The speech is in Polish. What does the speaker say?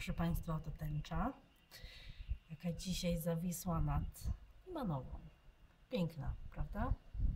Proszę Państwa, oto tęcza, jaka dzisiaj zawisła nad Limanową. Piękna, prawda?